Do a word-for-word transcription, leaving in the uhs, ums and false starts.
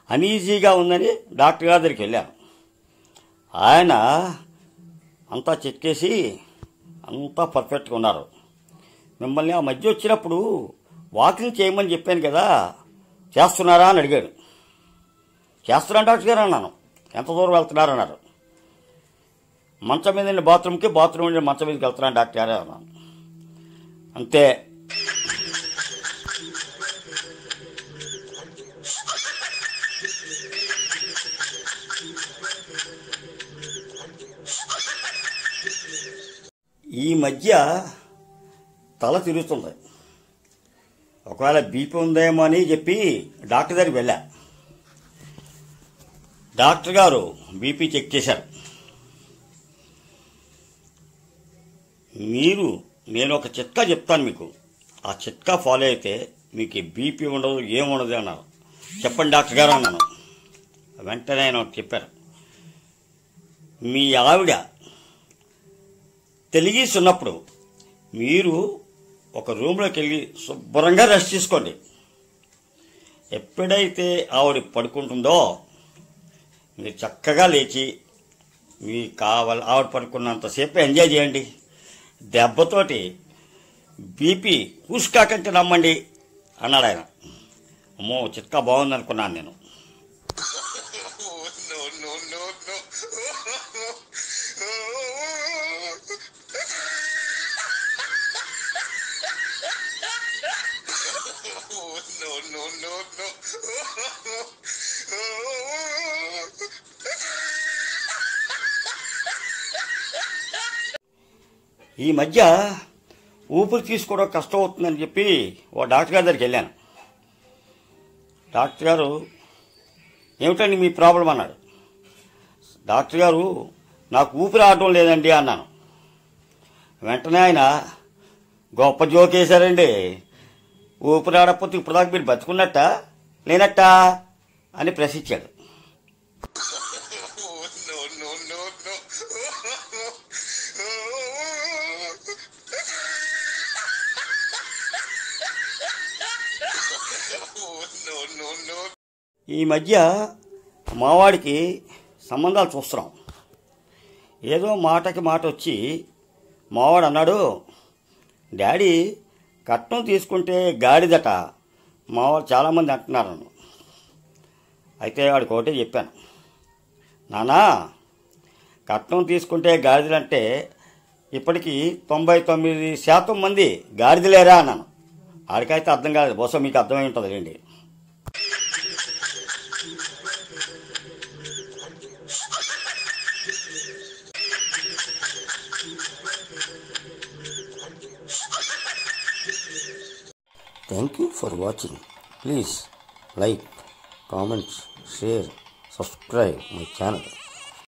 అనీజీగా ఉందని డాక్టర్ గారి దగ్గరికి వెళ్ళాను. ఆయన అంతా చెక్ చేసి అంతా పర్ఫెక్ట్గా ఉన్నారు. మిమ్మల్ని ఆ మధ్య వచ్చినప్పుడు వాకింగ్ చేయమని చెప్పాను కదా, చేస్తున్నారా అని అడిగాడు. చేస్తున్నాను డాక్టర్ గారు అన్నాను. ఎంత దూరం వెళ్తున్నారు అన్నారు. మంచం మీద బాత్రూమ్కి, బాత్రూమ్ నుండి మంచం మీదకి వెళ్తున్నాను డాక్టర్ గారు అన్నాను. అంతే. ఈ మధ్య తల తిరుగుతుంది. ఒకవేళ బీపీ ఉందేమో అని చెప్పి డాక్టర్ దగ్గరికి వెళ్ళా. డాక్టర్ గారు బీపీ చెక్ చేశారు. మీరు నేను ఒక చిట్కా చెప్తాను మీకు, ఆ చిట్కా ఫాలో అయితే మీకు బీపీ ఉండదు, ఏముండదు అన్నారు. చెప్పండి డాక్టర్ గారు అన్నాను. వెంటనే ఆయన చెప్పారు, మీ ఆవిడ తెలియసి ఉన్నప్పుడు మీరు ఒక రూమ్లోకి వెళ్ళి శుభ్రంగా రెస్ట్ తీసుకోండి. ఎప్పుడైతే ఆవిడ పడుకుంటుందో మీరు చక్కగా లేచి మీకు కావాలి ఆవిడ పడుకున్నంతసేపు ఎంజాయ్ చేయండి. దెబ్బతోటి బీపీ కూసుకాకంటే నమ్మండి అన్నాడు ఆయన. అమ్మో, చిట్కా బాగుంది అనుకున్నాను నేను. ఈ మధ్య ఊపిరి తీసుకోవడం కష్టం అవుతుందని చెప్పి ఓ డాక్టర్ గారి దగ్గరికి వెళ్ళాను. డాక్టర్ గారు ఏమిటండి మీ ప్రాబ్లం అన్నాడు. డాక్టర్ గారు నాకు ఊపిరి ఆడటం లేదండి అన్నాను. వెంటనే ఆయన గొప్ప జోక్ వేశారండి. ఊపిరి ఆడకపోతే ఇప్పుడు దాకా మీరు బతుకున్నట్ట లేనట్టా అని ప్రశ్నించాడు. ఈ మధ్య మావాడికి సంబంధాలు చూస్తున్నాం. ఏదో మాటకి మాట వచ్చి మావాడు అన్నాడు, డాడీ కట్నం తీసుకుంటే గాడిదట మావాడు చాలామంది అంటున్నారు. అయితే వాడికి ఒకటే చెప్పాను, నానా కట్నం తీసుకుంటే గాడిదలంటే ఇప్పటికీ తొంభై తొమ్మిది శాతం మంది గాడిదలేరా అన్నాను. ఆడికైతే అర్థం కాదు, బహుశా మీకు అర్థమై ఉంటుంది రండి. Thank you for watching. Please like, comment, share, subscribe my channel.